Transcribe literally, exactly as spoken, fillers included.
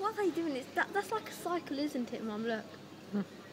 What are they doing? It's that, that's like a cycle, isn't it, Mum? Look.